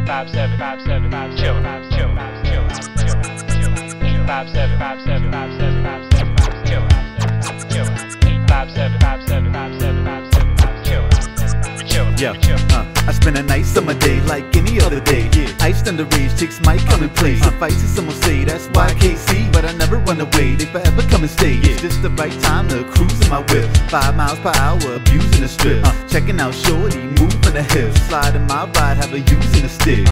Yeah, I spend a nice summer day like any other day. Iced underage chicks might come and play. Suffice it, someone say that's why KC, but I never run away. They forever come and stay. It's just the right time to cruise in my whip. 5 miles per hour, abusing the strip. Checking out shorty, moving the hips. Sliding my ride, have her using a stick.